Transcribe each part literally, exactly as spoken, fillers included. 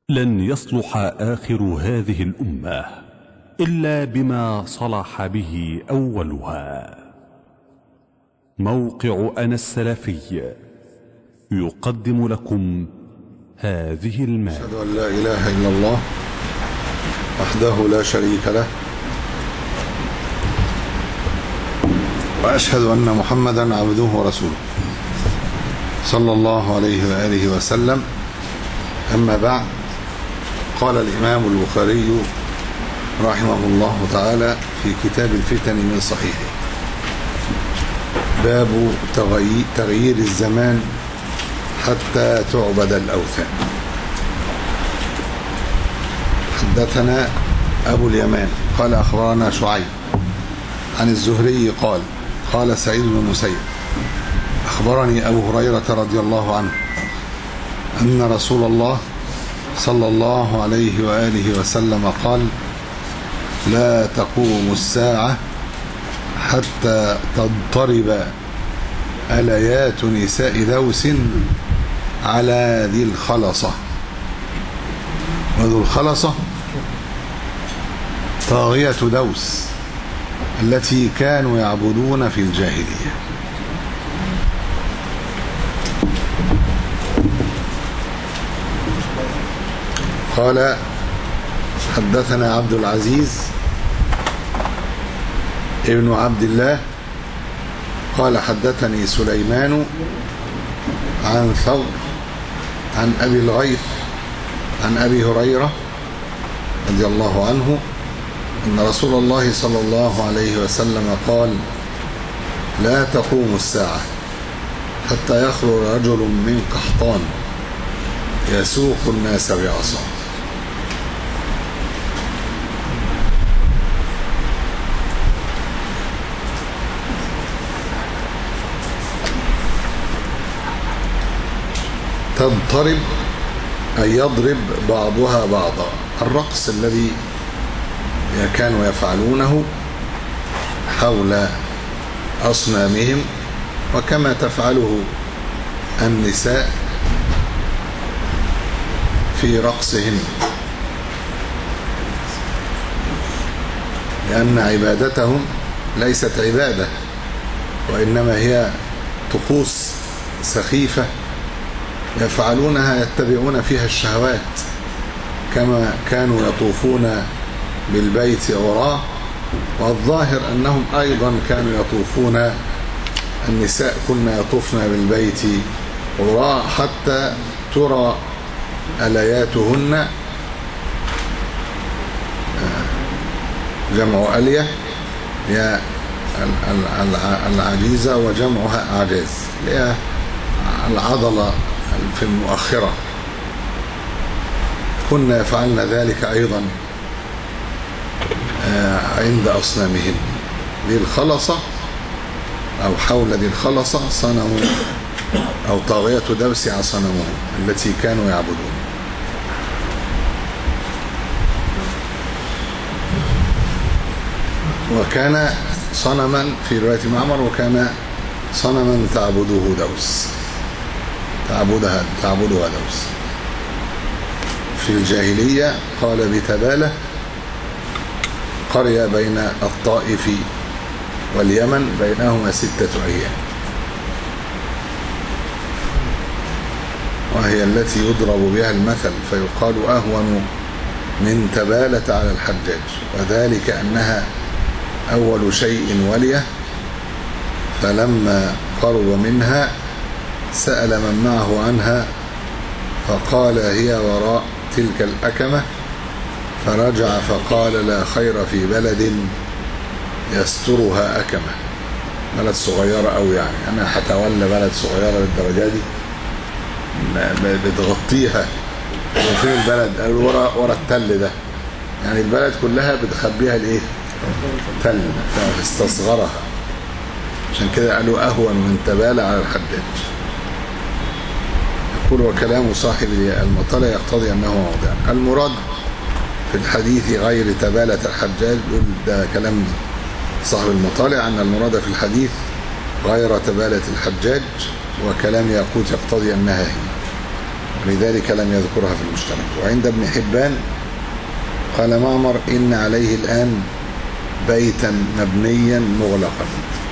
لن يصلح آخر هذه الأمة إلا بما صلح به أولها. موقع أنا السلفي يقدم لكم هذه المادة. أشهد أن لا إله إلا الله وحده لا شريك له، وأشهد أن محمدا عبده ورسوله صلى الله عليه وآله وسلم. أما بعد، قال الإمام البخاري رحمه الله تعالى في كتاب الفتن من صحيحه: باب تغيير الزمان حتى تعبد الأوثان. حدثنا أبو اليمان قال أخبرنا شعيب عن الزهري قال قال سعيد بن المسيب أخبرني أبو هريرة رضي الله عنه أن رسول الله صلى الله عليه وآله وسلم قال: لا تقوم الساعة حتى تضطرب أليات نساء دوس على ذي الخلصة. وذو الخلصة طاغية دوس التي كانوا يعبدون في الجاهلية. قال: حدثنا عبد العزيز ابن عبد الله قال حدثني سليمان عن ثور عن أبي الغيث عن أبي هريرة رضي الله عنه أن رسول الله صلى الله عليه وسلم قال: لا تقوم الساعة حتى يخرج رجل من قحطان يسوق الناس بعصاه. تضطرب أي يضرب بعضها بعضا، الرقص الذي كانوا يفعلونه حول أصنامهم، وكما تفعله النساء في رقصهم، لأن عبادتهم ليست عبادة، وإنما هي طقوس سخيفة يفعلونها يتبعون فيها الشهوات، كما كانوا يطوفون بالبيت عراة، والظاهر أنهم أيضا كانوا يطوفون، النساء كنا يطوفن بالبيت عراة حتى ترى ألياتهن، جمع ألية هي العجيزة وجمعها أعجاز، هي العضلة في المؤخرة، كنا يفعلن ذلك أيضا عند أصنامهم. ذي الخلصة أو حول ذي الخلصة صنم أو طاغية دوس على صنمهم التي كانوا يعبدون. وكان صنما في رواية معمر، وكان صنما تعبده دوس تعبدها تعبدها دوس في الجاهلية. قال: بتبالة، قرية بين الطائف واليمن بينهما ستة أيام، وهي التي يضرب بها المثل فيقال أهون من تبالة على الحجاج، وذلك أنها أول شيء وليه، فلما قرب منها سأل من معه عنها فقال: هي وراء تلك الأكمة، فرجع فقال: لا خير في بلد يسترها أكمة. بلد صغيرة أوي، يعني أنا هتولى بلد صغيرة للدرجة دي بتغطيها. وفين البلد؟ قال: ورا ورا التل ده، يعني البلد كلها بتخبيها الايه؟ تل، فاستصغرها، عشان كده قالوا أهون من تبالة على الحجاج. يقول: وكلام صاحب المطلع يقتضي أنه موضع. المراد في الحديث غير تبالة الحجاج، يقول ده كلام صاحب المطالع أن المراد في الحديث غير تبالة الحجاج، وكلام ياقوت يقتضي أنها هي. ولذلك لم يذكرها في المشترك. وعند ابن حبان قال معمر إن عليه الآن بيتا مبنيا مغلقا.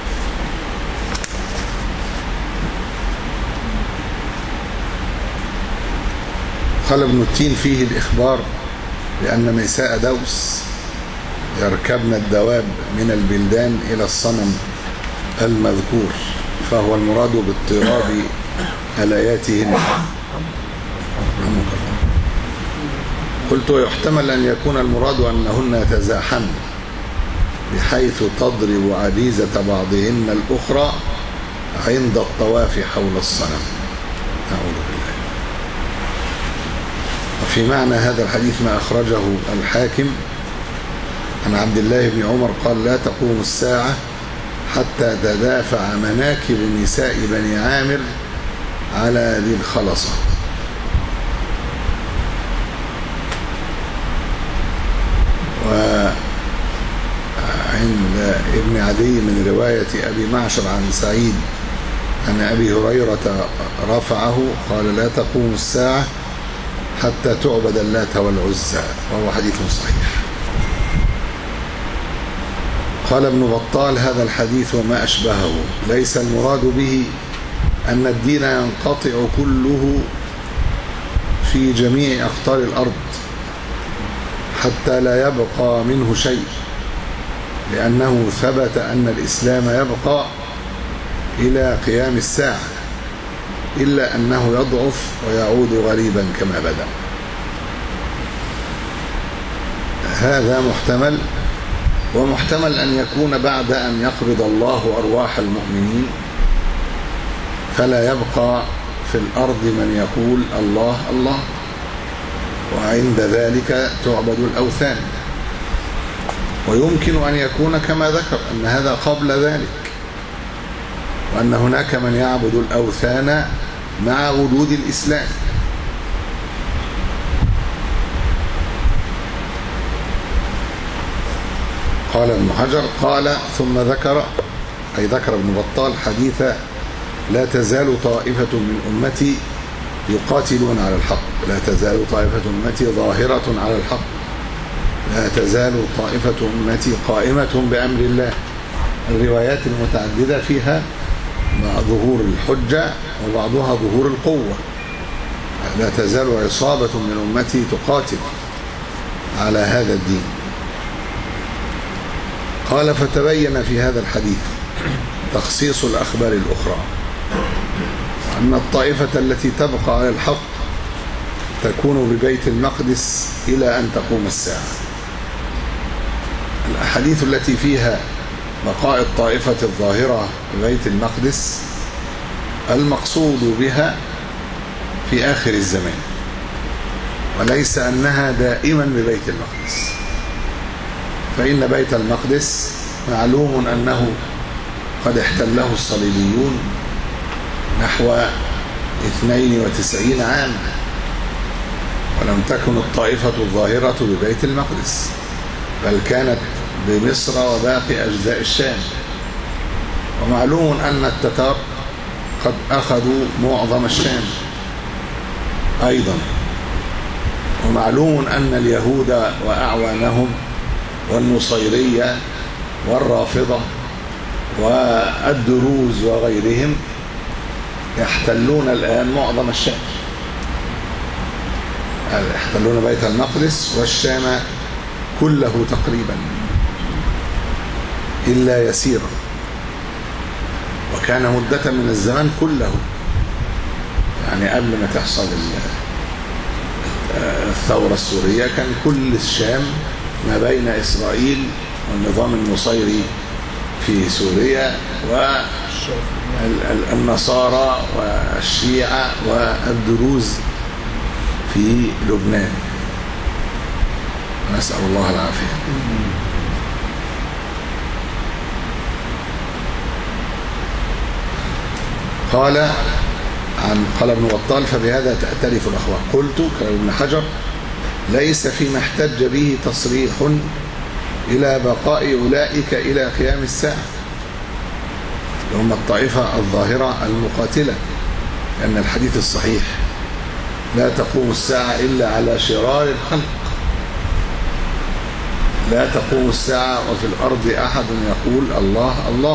قال ابن التين فيه الإخبار بأن نساء دوس يركبن الدواب من البلدان إلى الصنم المذكور، فهو المراد باضطراب آلياتهن. قلت يحتمل أن يكون المراد أنهن يتزاحمن بحيث تضرب عجيزة بعضهن الأخرى عند الطواف حول الصنم. أعوذ بالله. وفي معنى هذا الحديث ما أخرجه الحاكم عن عبد الله بن عمر قال لا تقوم الساعة حتى تدافع مناكب نساء بني عامر على ذي الخلصة. وعند ابن عدي من رواية أبي معشر عن سعيد عن أبي هريرة رفعه قال لا تقوم الساعة حتى تعبد اللات والعزى، وهو حديث صحيح. قال ابن بطال هذا الحديث وما أشبهه ليس المراد به أن الدين ينقطع كله في جميع أقطار الأرض حتى لا يبقى منه شيء، لأنه ثبت أن الإسلام يبقى إلى قيام الساعة، إلا أنه يضعف ويعود غريبا كما بدأ. هذا محتمل، ومحتمل أن يكون بعد أن يقبض الله أرواح المؤمنين فلا يبقى في الأرض من يقول الله الله، وعند ذلك تعبد الأوثان. ويمكن أن يكون كما ذكر أن هذا قبل ذلك، وأن هناك من يعبد الأوثان مع وجود الإسلام. قال ابن حجر قال ثم ذكر أي ذكر ابن بطال حديث لا تزال طائفة من أمتي يقاتلون على الحق، لا تزال طائفة أمتي ظاهرة على الحق، لا تزال طائفة أمتي قائمة بأمر الله. الروايات المتعددة فيها ظهور الحجة وبعضها ظهور القوة. لا تزال عصابة من أمتي تقاتل على هذا الدين. قال فتبين في هذا الحديث تخصيص الأخبار الأخرى، أن الطائفة التي تبقى على الحق تكون ببيت المقدس إلى أن تقوم الساعة. الأحاديث التي فيها بقاء الطائفة الظاهرة ببيت المقدس المقصود بها في آخر الزمان، وليس أنها دائما ببيت المقدس، فإن بيت المقدس معلوم أنه قد احتله الصليبيون نحو اثنين وتسعين عام، ولم تكن الطائفة الظاهرة ببيت المقدس، بل كانت بمصر وباقي أجزاء الشام. ومعلوم أن التتار قد أخذوا معظم الشام أيضا. ومعلوم أن اليهود وأعوانهم والنصيرية والرافضة والدروز وغيرهم يحتلون الآن معظم الشام، يحتلون بيت المقدس والشام كله تقريبا إلا يسيرا. وكان مدة من الزمان كله، يعني قبل ما تحصل الثورة السورية كان كل الشام ما بين إسرائيل والنظام النصيري في سوريا والنصارى والشيعة والدروز في لبنان، نسأل الله العافية. قال عن قال ابن بطال فبهذا تأتلف الأخبار. قلت كلام ابن حجر ليس فيما احتج به تصريح إلى بقاء أولئك إلى قيام الساعة، هم الطائفة الظاهرة المقاتلة، لأن الحديث الصحيح لا تقوم الساعة إلا على شرار الخلق. لا تقوم الساعة وفي الأرض أحد يقول الله الله.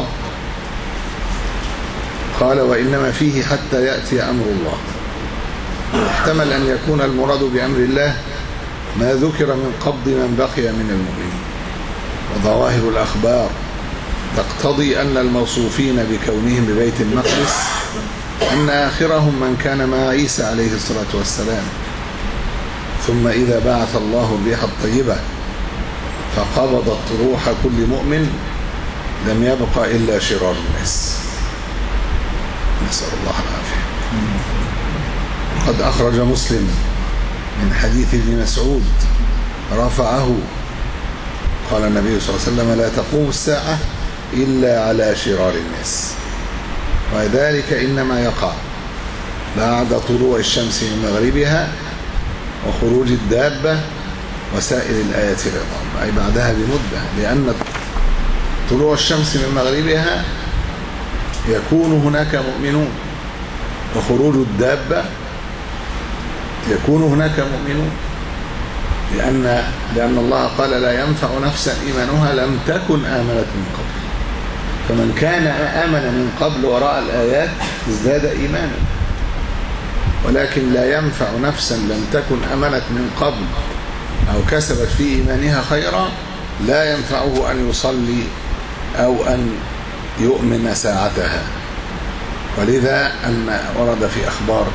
قال وإنما فيه حتى يأتي أمر الله. احتمل أن يكون المراد بأمر الله ما ذكر من قبض من بقي من المؤمنين، وظواهر الأخبار تقتضي أن الموصوفين بكونهم ببيت المقدس أن آخرهم من كان مع عيسى عليه الصلاة والسلام. ثم إذا بعث الله الريح الطيبة فقبضت روح كل مؤمن لم يبق إلا شرار الناس، نسأل الله العافية. قد أخرج مسلم من حديث ابن مسعود رفعه، قال النبي صلى الله عليه وسلم لا تقوم الساعة إلا على شرار الناس، وذلك إنما يقع بعد طلوع الشمس من مغربها وخروج الدابة وسائر الآيات العظام، أي بعدها بمدة، لأن طلوع الشمس من مغربها يكون هناك مؤمنون، وخروج الدابة يكون هناك مؤمنون، لأن لأن الله قال لا ينفع نفسا إيمانها لم تكن آمنت من قبل. فمن كان آمن من قبل وراء الآيات ازداد إيمانا، ولكن لا ينفع نفسا لم تكن آمنت من قبل أو كسبت في إيمانها خيرا لا ينفعه أن يصلي أو أن يؤمن ساعتها. ولذا أن ورد في أخبار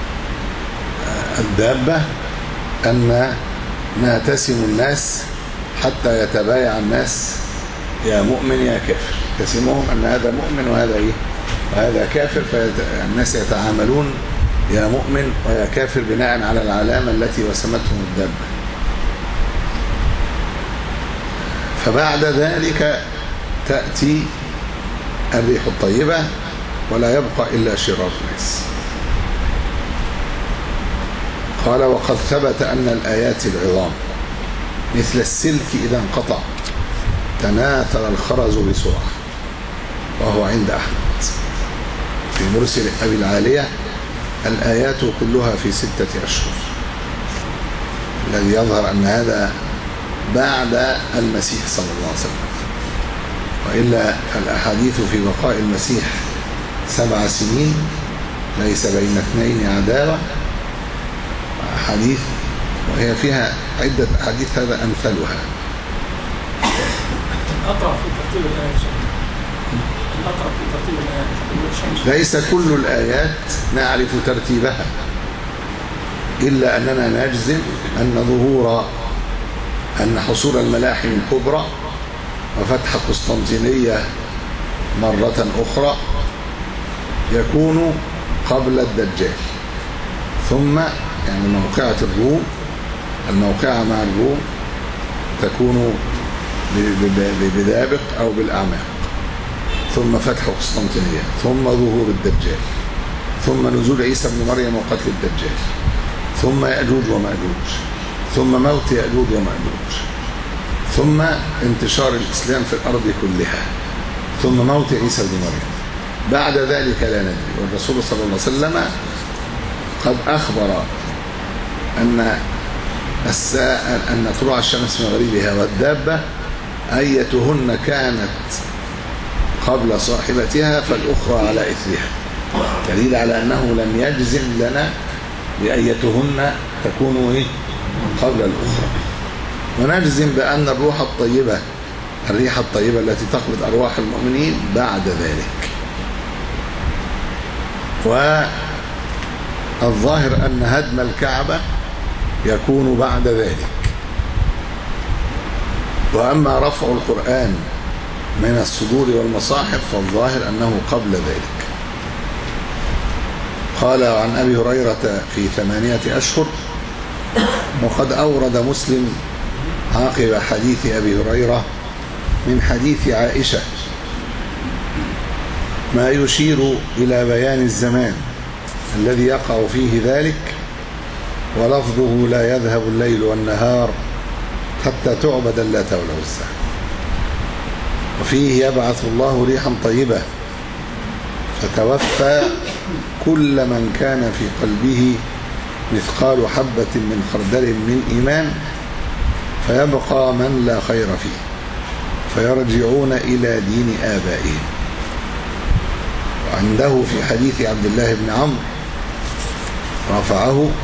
الدابة أن ناتسم الناس حتى يتبايع الناس يا مؤمن يا كافر، تسمهم أن هذا مؤمن وهذا إيه وهذا كافر، فالناس يتعاملون يا مؤمن ويا كافر بناء على العلامة التي وسمتهم الدابة. فبعد ذلك تأتي الريح الطيبة ولا يبقى إلا شرار الناس. قال وقد ثبت أن الآيات العظام مثل السلك إذا انقطع تناثر الخرز بسرعة، وهو عند أحمد في مرسل أبي العالية الآيات كلها في ستة أشهر، الذي يظهر أن هذا بعد المسيح صلى الله عليه وسلم، وإلا الأحاديث في بقاء المسيح سبع سنين ليس بين اثنين عداوة، أحاديث وهي فيها عدة أحاديث هذا أمثلها. الأقرب في ترتيب الآيات الأقرب في ترتيب الآيات ليس كل الآيات نعرف ترتيبها، إلا أننا نجزم أن ظهور أن حصول الملاحم الكبرى وفتح قسطنطينية مرة أخرى يكون قبل الدجال، ثم يعني موقعة الروم الموقعة مع الروم تكون بدابق أو بالأعماق، ثم فتح قسطنطينية، ثم ظهور الدجال، ثم نزول عيسى بن مريم وقتل الدجال، ثم يأجوج ومأجوج، ثم موت يأجوج ومأجوج، ثم انتشار الإسلام في الأرض كلها، ثم موت عيسى بن مريم. بعد ذلك لا ندري. والرسول صلى الله عليه وسلم قد أخبر أن الساعة أن طلوع الشمس من مغربها والدابة أيتهن كانت قبل صاحبتها فالأخرى على إثرها، دليل على أنه لم يجزم لنا بأيتهن تكون إيه قبل الأخرى. ونجزم بأن الروح الطيبة الريح الطيبة التي تقبض أرواح المؤمنين بعد ذلك. والظاهر أن هدم الكعبة يكون بعد ذلك. وأما رفع القرآن من الصدور والمصاحف فالظاهر أنه قبل ذلك. قال عن أبي هريرة في ثمانية أشهر. وقد أورد مسلم عقب حديث أبي هريرة من حديث عائشة ما يشير إلى بيان الزمان الذي يقع فيه ذلك، ولفظه لا يذهب الليل والنهار حتى تعبد اللات والعزى. وفيه يبعث الله ريحا طيبة فتوفى كل من كان في قلبه مثقال حبة من خردل من إيمان فيبقى من لا خير فيه فيرجعون إلى دين آبائهم. وعنده في حديث عبد الله بن عمرو رفعه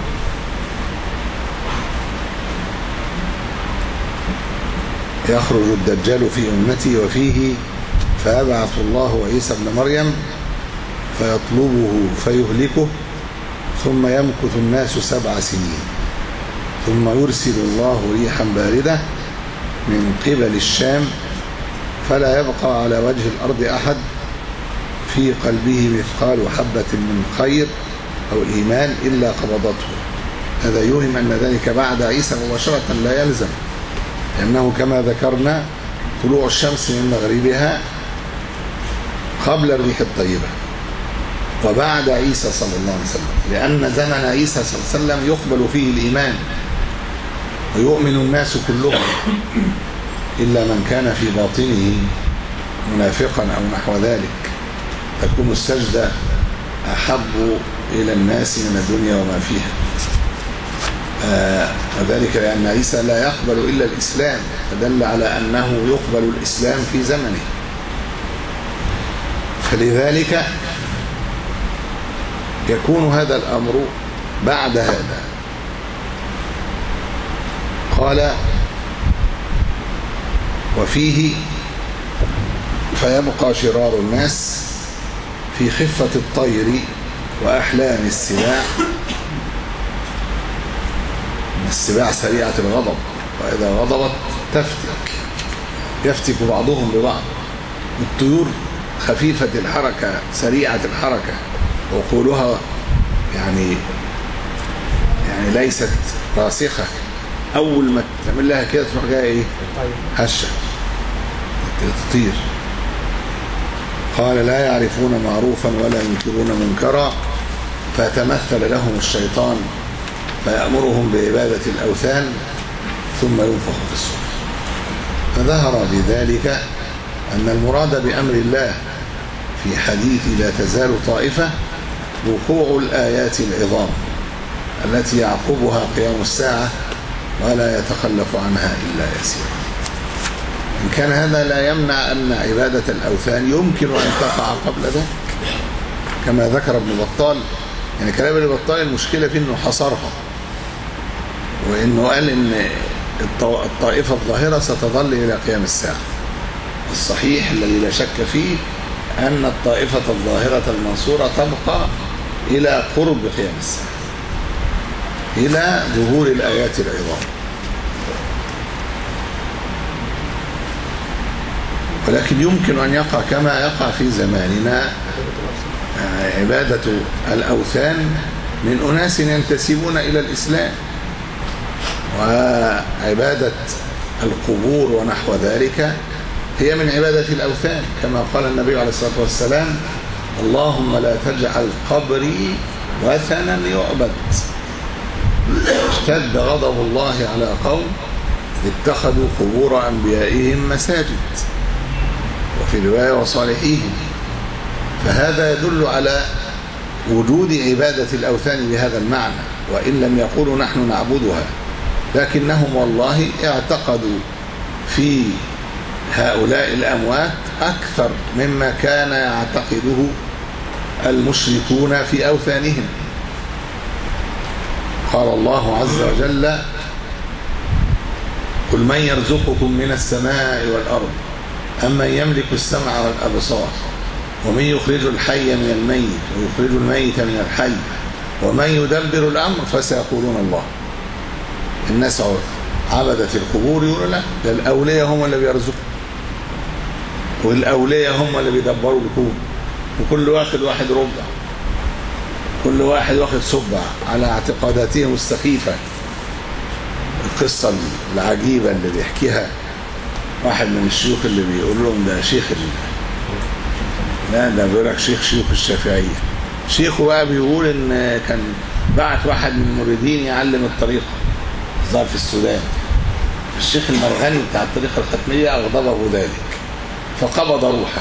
يخرج الدجال في أمتي وفيه فيبعث الله عيسى ابن مريم فيطلبه فيهلكه ثم يمكث الناس سبع سنين ثم يرسل الله ريحا باردة من قبل الشام فلا يبقى على وجه الأرض أحد في قلبه مثقال حبة من خير أو إيمان إلا قبضته. هذا يوهم أن ذلك بعد عيسى مباشرة لا يلزم، لأنه كما ذكرنا طلوع الشمس من مغربها قبل الريح الطيبة وبعد عيسى صلى الله عليه وسلم، لأن زمن عيسى صلى الله عليه وسلم يقبل فيه الإيمان ويؤمن الناس كلهم إلا من كان في باطنه منافقا أو نحو ذلك، تكون السجدة أحب إلى الناس من الدنيا وما فيها. آه وذلك لأن عيسى لا يقبل إلا الإسلام، فدل على أنه يقبل الإسلام في زمنه. فلذلك يكون هذا الأمر بعد هذا. قال وفيه فيبقى شرار الناس في خفة الطير وأحلام السباع. السباع سريعة الغضب، وإذا غضبت تفتك يفتك بعضهم ببعض. الطيور خفيفة الحركة سريعة الحركة وقولها يعني يعني ليست راسخة، أول ما تعمل لها كده تروح جاية إيه؟ هشة تطير. قال لا يعرفون معروفا ولا ينكرون منكرا فتمثل لهم الشيطان فيأمرهم بعبادة الأوثان ثم ينفخ في الصور. فظهر بذلك أن المراد بأمر الله في حديث لا تزال طائفة وقوع الآيات العظام التي يعقبها قيام الساعة ولا يتخلف عنها إلا يسير. إن كان هذا لا يمنع أن عبادة الأوثان يمكن أن تقع قبل ذلك كما ذكر ابن بطال. يعني كلام ابن بطال المشكلة في أنه حصرها، وأنه قال أن الطائفة الظاهرة ستظل إلى قيام الساعة. الصحيح الذي لا شك فيه أن الطائفة الظاهرة المنصورة تبقى إلى قرب قيام الساعة، إلى ظهور الآيات العظام. ولكن يمكن أن يقع كما يقع في زماننا عبادة الأوثان من أناس ينتسبون إلى الإسلام، وعبادة القبور ونحو ذلك هي من عبادة الأوثان، كما قال النبي عليه الصلاة والسلام اللهم لا تجعل قبري وثنا يعبد. اشتد غضب الله على قوم اتخذوا قبور أنبيائهم مساجد، وفي رواية وصالحيهم. فهذا يدل على وجود عبادة الأوثان بهذا المعنى، وإن لم يقولوا نحن نعبدها، لكنهم والله اعتقدوا في هؤلاء الأموات أكثر مما كان يعتقده المشركون في أوثانهم. قال الله عز وجل قل من يرزقكم من السماء والأرض أمن يملك السمع والأبصار ومن يخرج الحي من الميت ويخرج الميت من الحي ومن يدبر الأمر فسيقولون الله. الناس عبدت القبور يقولوا لا، ده الأولياء هم اللي بيرزقوا، والأولياء هم اللي بيدبروا الكون، وكل واحد واحد ربع، كل واحد واخد سبع على اعتقاداتهم السخيفة. القصة العجيبة اللي بيحكيها واحد من الشيوخ اللي بيقول لهم ده شيخ ال... لا ده بيقول لك شيخ شيوخ الشافعية. شيخه بقى بيقول ان كان بعت واحد من المريدين يعلم الطريقة ظهر في السودان. الشيخ المرغني بتاع الطريقة الختمية أغضبه ذلك فقبض روحه.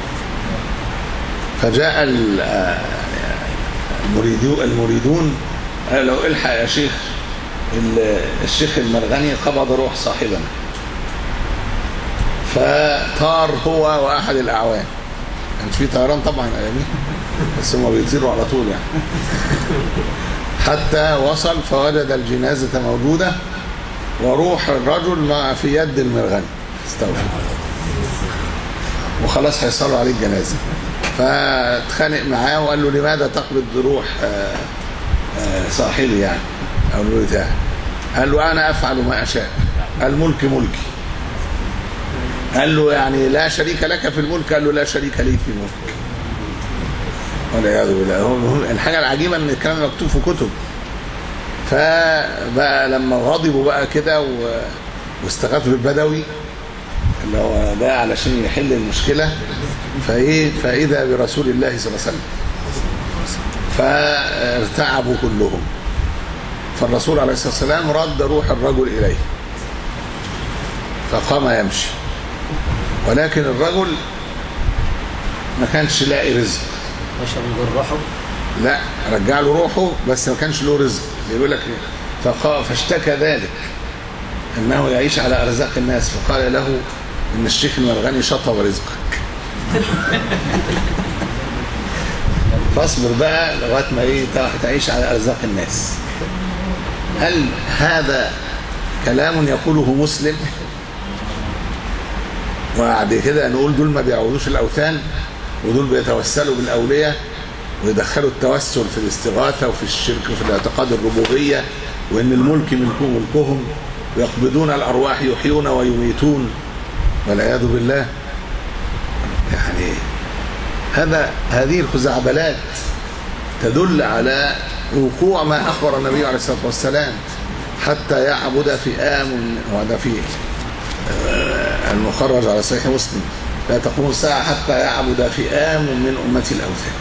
فجاء المريدون قال له الحق يا شيخ، الشيخ المرغني قبض روح صاحبنا. فطار هو واحد الاعوان، كان في طيران طبعا ايامين بس هم بيطيروا على طول يعني، حتى وصل فوجد الجنازة موجودة وروح الرجل مع في يد المرغني. استغفر، وخلاص هيصلوا عليه الجنازة. فاتخانق معاه وقال له لماذا تقبض روح صاحبي يعني او الولد بتاعي؟ قال له انا افعل ما اشاء، الملك ملكي. قال له يعني لا شريك لك في الملك؟ قال له لا شريك لي في الملك. والعياذ بالله. الحاجه العجيبه ان الكلام مكتوب في كتب. فبقى لما غضبوا بقى كده واستغاثوا بالبدوي اللي هو ده علشان يحل المشكله، فايه فاذا برسول الله صلى الله عليه وسلم، فارتعبوا كلهم. فالرسول عليه الصلاه والسلام رد روح الرجل اليه فقام يمشي، ولكن الرجل ما كانش لاقي رزق. مش هنقول روحه؟ لا، رجع له روحه بس ما كانش له رزق. يقول لك فاشتكى ذلك انه يعيش على ارزاق الناس، فقال له ان الشيخ المرغني شطب رزقك. فاصبر بقى لغايه ما ايه تعيش على ارزاق الناس. هل هذا كلام يقوله مسلم؟ وبعد كده نقول دول ما بيعبدوش الاوثان ودول بيتوسلوا بالاولياء ويدخلوا التوسل في الاستغاثه وفي الشرك وفي الاعتقاد الربوبيه، وان الملك ملكهم ملكهم ويقبضون الارواح يحيون ويميتون والعياذ بالله. يعني هذا هذه الخزعبلات تدل على وقوع ما اخبر النبي عليه الصلاه والسلام حتى يعبد فئام، وهذا في المخرج على صحيح مسلم، لا تقوم الساعه حتى يعبد فئام من امتي الاوثان.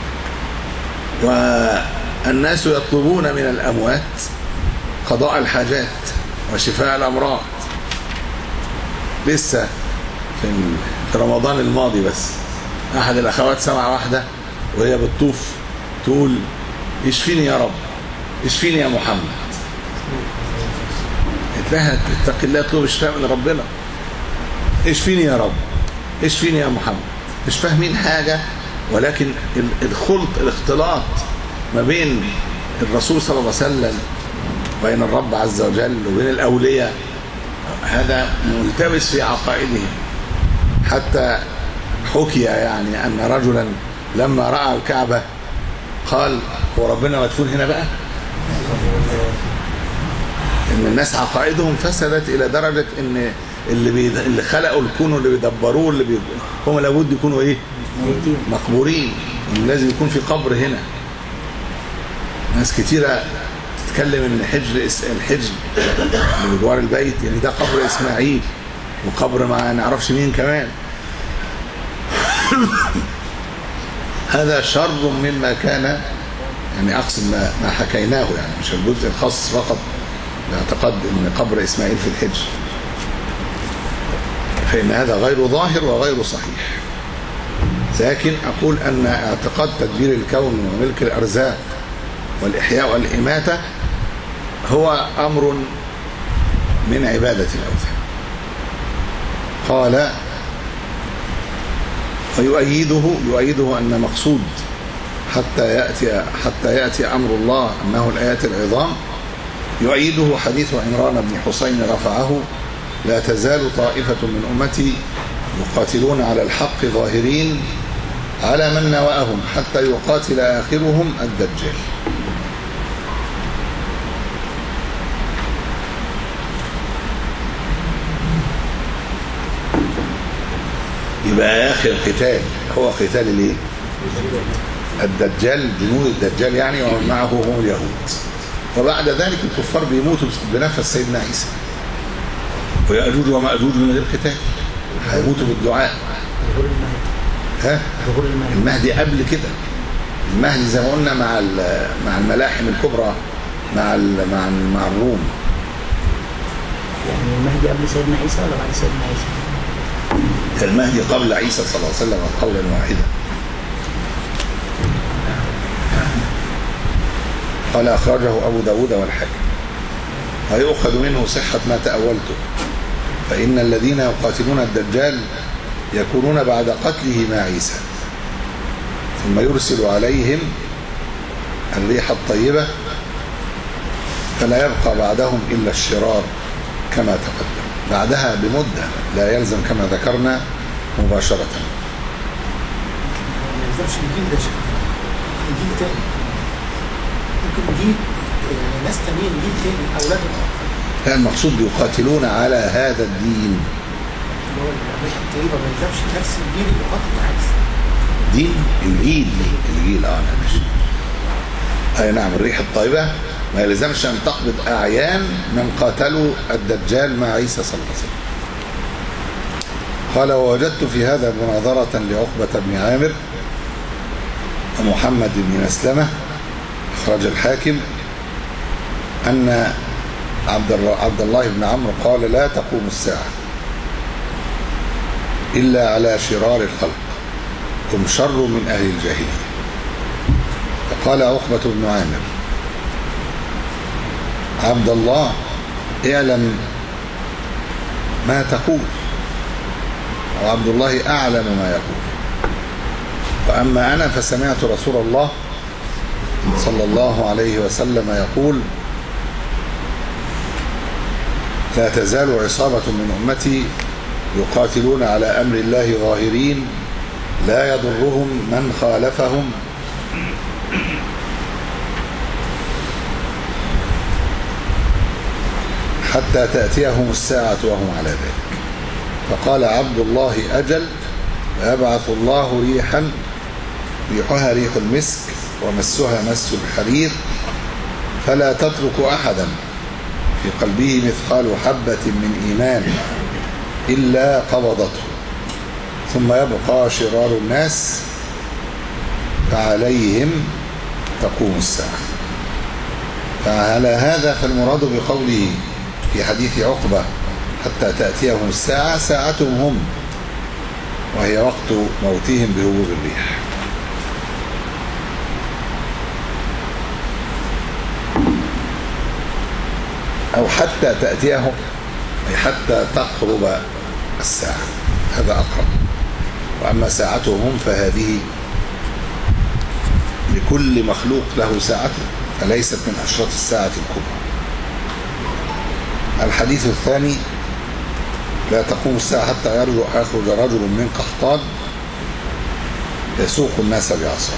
والناس يطلبون من الاموات قضاء الحاجات وشفاء الامراض. لسه في رمضان الماضي بس احد الاخوات سمع واحده وهي بتطوف تقول اشفيني يا رب، اشفيني يا محمد. قلت لها اتق الله، اطلب الشفاء من ربنا. اشفيني يا رب، اشفيني يا محمد. مش فاهمين حاجه، ولكن الخلط الاختلاط ما بين الرسول صلى الله عليه وسلم وبين الرب عز وجل وبين الاولياء هذا ملتبس في عقائدهم. حتى حكي يعني ان رجلا لما راى الكعبه قال هو ربنا مدفون هنا بقى؟ ان الناس عقائدهم فسدت الى درجه ان اللي بي... اللي خلقوا الكون واللي بيدبروه اللي بي... هم لابد يكونوا ايه؟ مقبورين. لازم يكون في قبر هنا. ناس كتيره تتكلم ان حجر الحجر اللي بجوار البيت يعني ده قبر اسماعيل وقبر ما نعرفش مين كمان. هذا شر مما كان، يعني اقصد ما, ما حكيناه، يعني مش الجزء الخاص فقط باعتقاد ان قبر اسماعيل في الحجر، فان هذا غير ظاهر وغير صحيح. لكن اقول ان اعتقاد تدبير الكون وملك الارزاق والاحياء والاماته هو امر من عباده الاوثان. قال ويؤيده يؤيده ان مقصود حتى ياتي حتى ياتي امر الله انه الايات العظام. يؤيده حديث عمران بن حسين رفعه: لا تزال طائفه من امتي يقاتلون على الحق ظاهرين على من نواهم حتى يقاتل آخرهم الدجال. يبقى آخر قتال هو قتال الايه؟ الدجال، جنود الدجال يعني، ومن معه هم اليهود. وبعد ذلك الكفار بيموتوا بنفس سيدنا عيسى، ويأجوج ومأجوج من غير قتال هيموتوا بالدعاء. ها؟ المهدي قبل كده، المهدي زي ما قلنا مع مع الملاحم الكبرى مع مع مع الروم. يعني المهدي قبل سيدنا عيسى ولا بعد سيدنا عيسى؟ المهدي قبل عيسى صلى الله عليه وسلم قولا واحدا. قال أخرجه أبو داود والحاكم. ويؤخذ منه صحة ما تأولته، فإن الذين يقاتلون الدجال يكونون بعد قتله مع عيسى، ثم يرسل عليهم الريح الطيبة فلا يبقى بعدهم إلا الشرار كما تقدم. بعدها بمدة لا يلزم كما ذكرنا مباشرة. ما يلزمش الجيل ده شيء، الجيل تاني ممكن جيل يعني ناس تانيين، جيل تاني أولادهم. لا، المقصود يقاتلون على هذا الدين. اللي هو الريح الطيبة ما يلزمش نفس الجيل اللي قاتل عكس دين الجيل الجيل اه انا ماشي. اي نعم، الريح الطيبة ما يلزمش ان تقبض اعيان من قاتلوا الدجال مع عيسى صلى الله عليه وسلم. قال ووجدت في هذا مناظرة لعقبة بن عامر ومحمد بن مسلمة أخرج الحاكم أن عبد الله بن عمرو قال لا تقوم الساعة إلا على شرار الخلق، هم شر من أهل الجاهلية. فقال عقبة بن عامر عبد الله اعلم ما تقول، وعبد الله أعلم ما يقول، وأما أنا فسمعت رسول الله صلى الله عليه وسلم يقول لا تزال عصابة من أمتي يقاتلون على أمر الله ظاهرين لا يضرهم من خالفهم حتى تأتيهم الساعة وهم على ذلك. فقال عبد الله أجل، ويبعث الله ريحا ريحها ريح المسك ومسها مس الحرير، فلا تترك أحدا في قلبه مثقال حبة من إيمان إلا قبضته، ثم يبقى شرار الناس فعليهم تقوم الساعة. فعلى هذا فالمراد بقوله في حديث عقبة حتى تأتيهم الساعة ساعتهم هم، وهي وقت موتهم بهبوب الريح. أو حتى تأتيهم أي حتى تقرب الساعة، هذا أقرب. وأما ساعتهم هم فهذه لكل مخلوق له ساعته، فليست من أشراط الساعة الكبرى. الحديث الثاني لا تقوم الساعة حتى يخرج رجل من قحطان يسوق الناس بعصاه،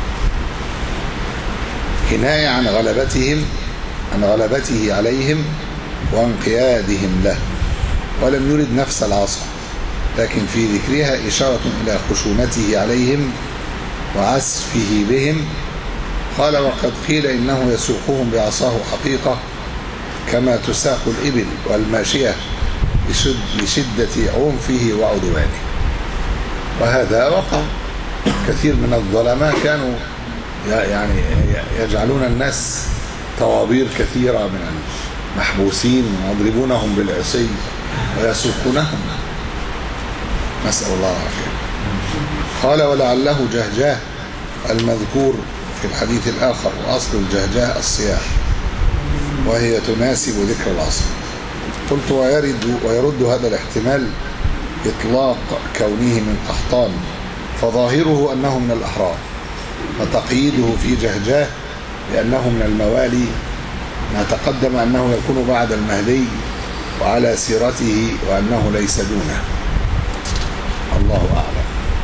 كناية عن غلبتهم عن غلبته عليهم وانقيادهم له، ولم يرد نفس العصا، لكن في ذكرها إشارة إلى خشونته عليهم وعسفه بهم. قال وقد قيل إنه يسوقهم بعصاه حقيقة كما تساق الإبل والماشية لشدة عنفه وعدوانه. وهذا وقع. كثير من الظلماء كانوا يعني يجعلون الناس طوابير كثيرة من المحبوسين ويضربونهم بالعصي ويسوقونهم، نسأل الله العافية. قال ولعله جهجاه المذكور في الحديث الآخر، وأصل الجهجاه الصياح وهي تناسب ذكر العصر. قلت ويرد, ويرد هذا الاحتمال إطلاق كونه من قحطان، فظاهره أنه من الأحرار، وتقييده في جهجاه لأنه من الموالي ما تقدم أنه يكون بعد المهدي وعلى سيرته وأنه ليس دونه، الله أعلم.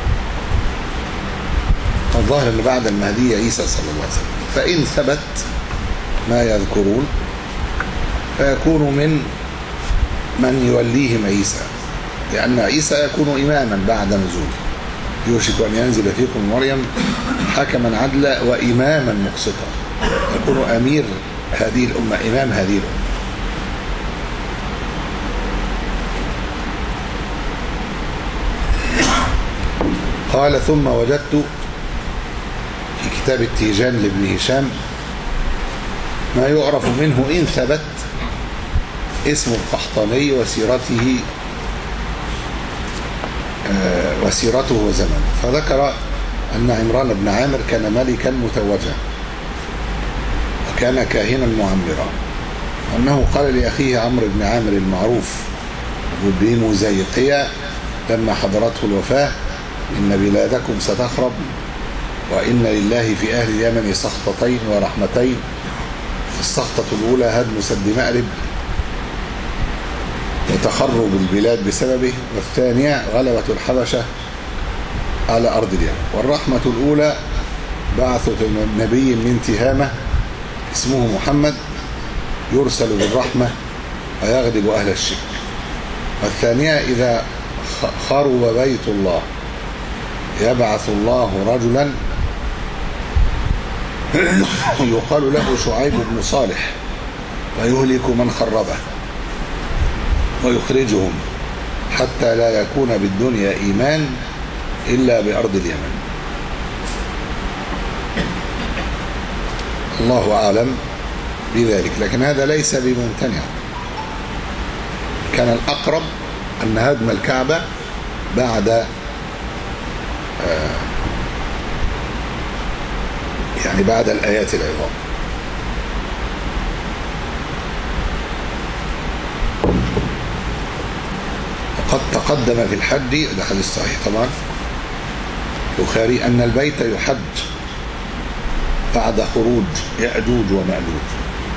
الظاهر أن بعد المهدي عيسى صلى الله عليه وسلم، فإن ثبت ما يذكرون فيكون من من يوليهم عيسى، لأن عيسى يكون إماما بعد نزوله، يوشك أن ينزل فيكم مريم حكما عدلا وإماما مقسطا، يكون أمير هذه الأمة، إمام هذه الأمة. قال ثم وجدت في كتاب التيجان لابن هشام ما يعرف منه إن ثبت اسم القحطاني وسيرته وسيرته وزمنه، فذكر أن عمران بن عامر كان ملكا متوجا، وكان كاهنا معمرا، أنه قال لأخيه عمرو بن عامر المعروف بمزيقية لما حضرته الوفاة: إن بلادكم ستخرب، وإن لله في أهل اليمن سخطتين ورحمتين، السخطة الأولى هدم سد مأرب وتخرب البلاد بسببه، والثانية غلبة الحبشة على أرض اليمن. والرحمة الأولى بعث نبي من تهامة اسمه محمد يرسل بالرحمة ويغلب أهل الشرك. والثانية إذا خرب بيت الله يبعث الله رجلا يقال له شعيب بن صالح ويهلك من خربه ويخرجهم حتى لا يكون بالدنيا إيمان إلا بأرض اليمن. الله أعلم بذلك، لكن هذا ليس بممتنع. كان الأقرب أن هدم الكعبة بعد آه يعني بعد الآيات العظام. وقد تقدم في الحج، ده حديث صحيح طبعا البخاري، أن البيت يحج بعد خروج يأجوج ومأجوج.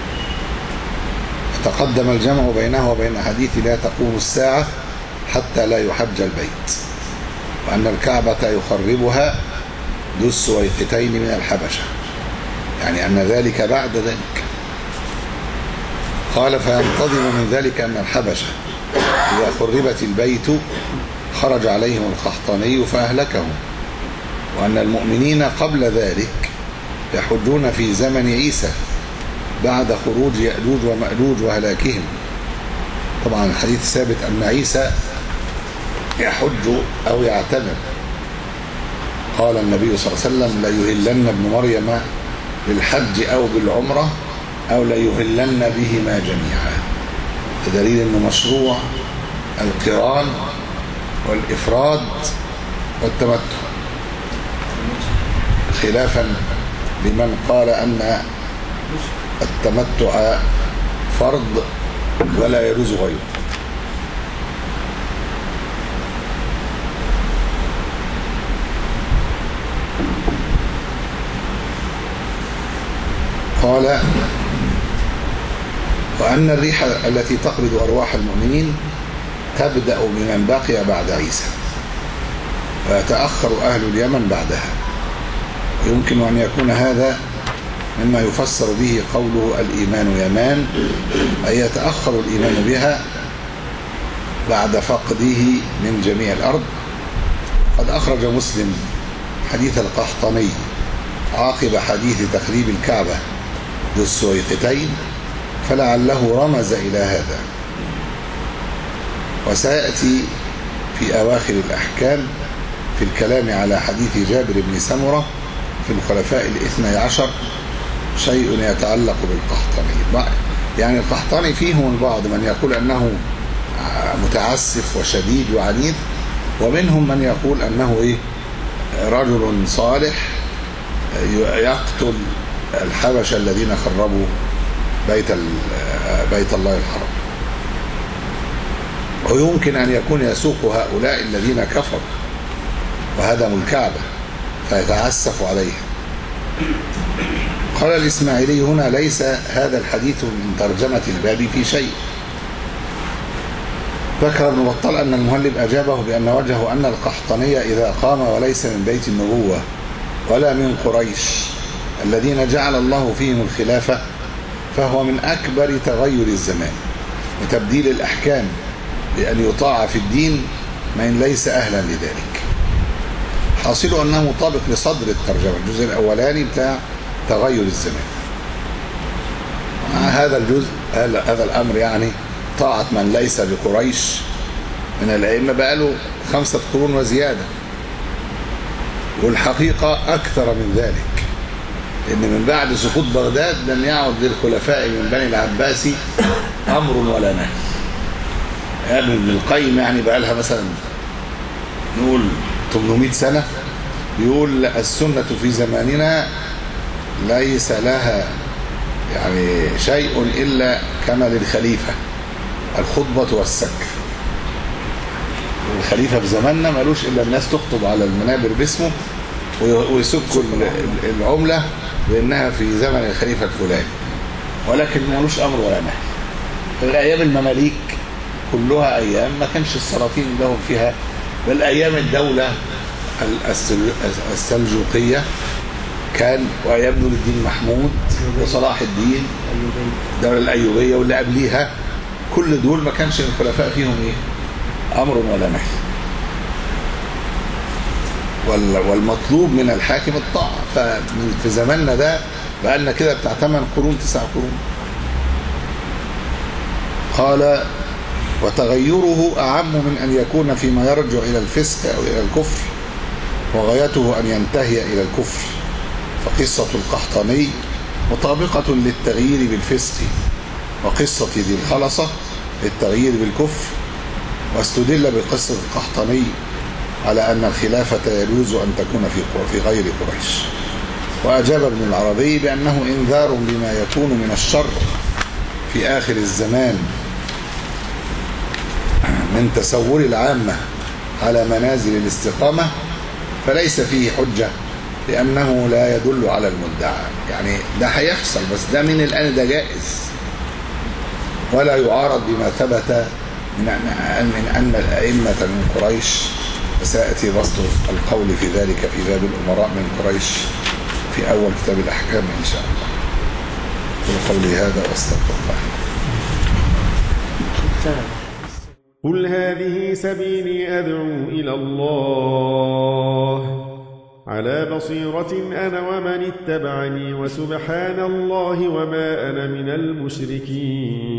تقدم الجمع بينه وبين حديث لا تقوم الساعة حتى لا يحج البيت، وأن الكعبة يخربها ذو السويقتين من الحبشة، يعني أن ذلك بعد ذلك. قال: فينتظم من ذلك أن الحبشة إذا خربت البيت خرج عليهم القحطاني فأهلكهم، وأن المؤمنين قبل ذلك يحجون في زمن عيسى بعد خروج يأجوج ومأجوج وهلاكهم. طبعا الحديث ثابت أن عيسى يحج أو يعتمر. قال النبي صلى الله عليه وسلم: ليهلن ابن مريم بالحج أو بالعمرة أو ليهلن بهما جميعا. دليل أنه مشروع القران والإفراد والتمتع، خلافا لمن قال أن التمتع فرض ولا يجوز غيره. قال: وأن الريح التي تقبض أرواح المؤمنين تبدأ بمن بقي بعد عيسى ويتأخر أهل اليمن بعدها. ويمكن أن يكون هذا مما يفسر به قوله الإيمان يمان، أي يتأخر الإيمان بها بعد فقده من جميع الأرض. قد أخرج مسلم حديث القحطاني عاقب حديث تخريب الكعبة ذو السويقتين، فلعله رمز إلى هذا. وسيأتي في أواخر الأحكام في الكلام على حديث جابر بن سمرة في الخلفاء الاثني عشر شيء يتعلق بالقحطاني. يعني القحطاني فيهم البعض من يقول أنه متعسف وشديد وعنيف، ومنهم من يقول أنه إيه رجل صالح يقتل الحبشة الذين خربوا بيت بيت الله الحرام. ويمكن أن يكون يسوق هؤلاء الذين كفروا وهدموا الكعبة فيتعسف عليهم. قال الإسماعيلي: هنا ليس هذا الحديث من ترجمة الباب في شيء. ذكر ابن بطال أن المهلب أجابه بأن وجهه أن القحطاني إذا قام وليس من بيت النبوة ولا من قريش الذين جعل الله فيهم الخلافة، فهو من أكبر تغير الزمان وتبديل الأحكام بأن يطاع في الدين من ليس أهلا لذلك. حاصل أنه مطابق لصدر الترجمة، الجزء الأولاني بتاع تغير الزمان. مع هذا الجزء هذا الأمر يعني طاعة من ليس بقريش من الأئمة بقاله خمسة قرون وزيادة، والحقيقة أكثر من ذلك، لأن من بعد سقوط بغداد لم يعد للخلفاء من بني العباسي أمر ولا نهي. يعني ابن القيم يعني بقى لها مثلا نقول ثمانمائة سنة بيقول السنة في زماننا ليس لها يعني شيء إلا كما للخليفة الخطبة والسكر. الخليفة في زماننا مالوش إلا الناس تخطب على المنابر باسمه ويسكوا العملة بأنها في زمن الخليفة الفلاني، ولكن مالوش أمر ولا نهي. الأيام المماليك كلها أيام ما كانش السلاطين لهم فيها، بل أيام الدولة السلجوقية كان، وأيام نور الدين محمود وصلاح الدين الدولة الأيوبية واللي قبليها، كل دول ما كانش الخلفاء فيهم إيه؟ أمر ولا نهي. والمطلوب من الحاكم الطاعة. ففي زماننا ده بقالنا كده بتاع ثمان قرون تسع قرون. قال وتغيره أعم من أن يكون فيما يرجع إلى الفسق أو إلى الكفر، وغايته أن ينتهي إلى الكفر. فقصة القحطاني مطابقة للتغيير بالفسق، وقصة ذي الخلصة للتغيير بالكفر. واستدل بقصة القحطاني على أن الخلافة يجوز أن تكون في في غير قريش. وأجاب ابن العربي بأنه إنذار بما يكون من الشر في آخر الزمان من تسور العامة على منازل الاستقامة، فليس فيه حجة لأنه لا يدل على المدعى. يعني ده هيحصل، بس ده من الآن ده جائز، ولا يعارض بما ثبت من من أن الأئمة من قريش. وسيأتي بسط القول في ذلك في باب الأمراء من قريش في أول كتاب الأحكام إن شاء الله. وقولي هذا واستغفر الله. قل هذه سبيلي أدعو إلى الله على بصيرة أنا ومن اتبعني، وسبحان الله وما أنا من المشركين.